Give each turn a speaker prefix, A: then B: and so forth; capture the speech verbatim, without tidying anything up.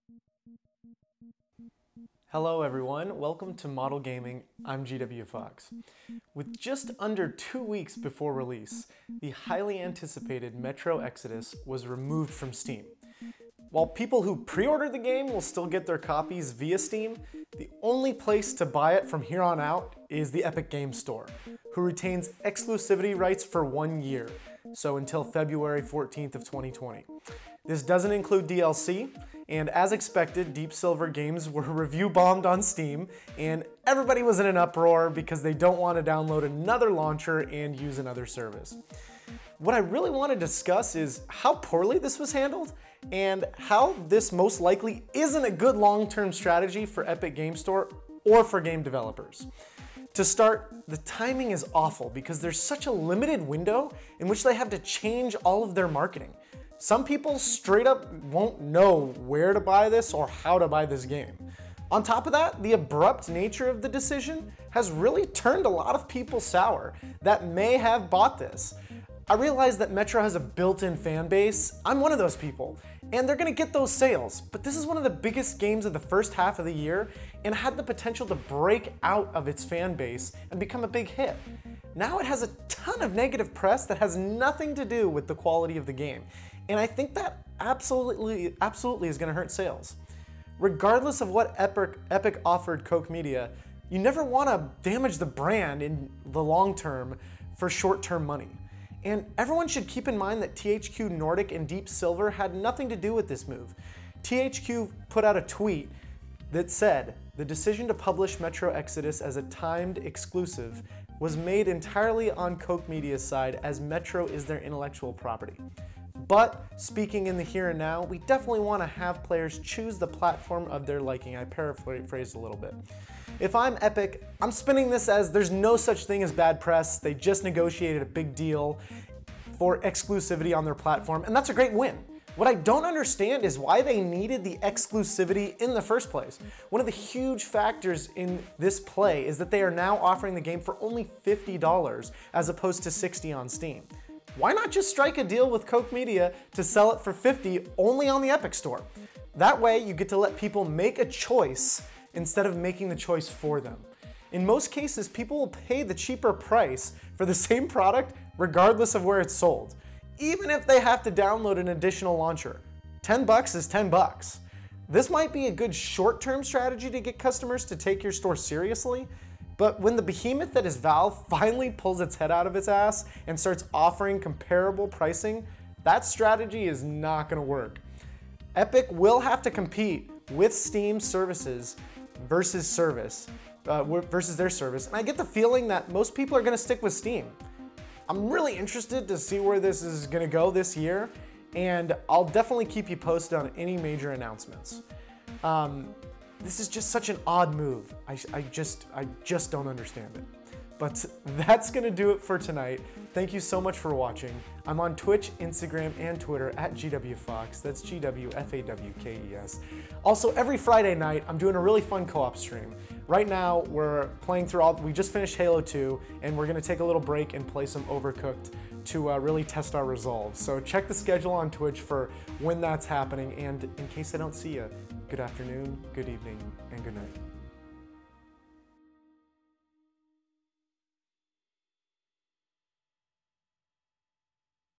A: Hello everyone, welcome to Model Gaming. I'm GWFawkes. With just under two weeks before release, the highly anticipated Metro Exodus was removed from Steam. While people who pre-ordered the game will still get their copies via Steam, the only place to buy it from here on out is the Epic Games Store, who retains exclusivity rights for one year, so until February fourteenth of twenty twenty. This doesn't include D L C, and as expected, Deep Silver games were review bombed on Steam, and everybody was in an uproar because they don't want to download another launcher and use another service. What I really want to discuss is how poorly this was handled and how this most likely isn't a good long-term strategy for Epic Games Store or for game developers. To start, the timing is awful because there's such a limited window in which they have to change all of their marketing. Some people straight up won't know where to buy this or how to buy this game. On top of that, the abrupt nature of the decision has really turned a lot of people sour that may have bought this. I realize that Metro has a built-in fan base. I'm one of those people, and they're gonna get those sales, but this is one of the biggest games of the first half of the year and had the potential to break out of its fan base and become a big hit. Now it has a ton of negative press that has nothing to do with the quality of the game, and I think that absolutely, absolutely is gonna hurt sales. Regardless of what Epic, Epic offered Koch Media, you never wanna damage the brand in the long term for short-term money. And everyone should keep in mind that T H Q Nordic and Deep Silver had nothing to do with this move. T H Q put out a tweet that said, "The decision to publish Metro Exodus as a timed exclusive was made entirely on Koch Media's side as Metro is their intellectual property. But speaking in the here and now, we definitely want to have players choose the platform of their liking." I paraphrased a little bit. If I'm Epic, I'm spinning this as there's no such thing as bad press. They just negotiated a big deal for exclusivity on their platform, and that's a great win. What I don't understand is why they needed the exclusivity in the first place. One of the huge factors in this play is that they are now offering the game for only fifty dollars as opposed to sixty dollars on Steam. Why not just strike a deal with Koch Media to sell it for fifty dollars only on the Epic Store? That way you get to let people make a choice instead of making the choice for them. In most cases, people will pay the cheaper price for the same product regardless of where it's sold, even if they have to download an additional launcher. ten bucks is ten bucks. This might be a good short-term strategy to get customers to take your store seriously, but when the behemoth that is Valve finally pulls its head out of its ass and starts offering comparable pricing, that strategy is not gonna work. Epic will have to compete with Steam services versus service, uh, versus their service, and I get the feeling that most people are gonna stick with Steam. I'm really interested to see where this is gonna go this year, and I'll definitely keep you posted on any major announcements. Um, this is just such an odd move. I, I just, I just don't understand it. But that's gonna do it for tonight. Thank you so much for watching. I'm on Twitch, Instagram, and Twitter at GWFawkes. That's G W F A W K E S. Also, every Friday night, I'm doing a really fun co-op stream. Right now, we're playing through all, we just finished Halo two, and we're gonna take a little break and play some Overcooked to uh, really test our resolve. So check the schedule on Twitch for when that's happening, and in case I don't see you, good afternoon, good evening, and good night.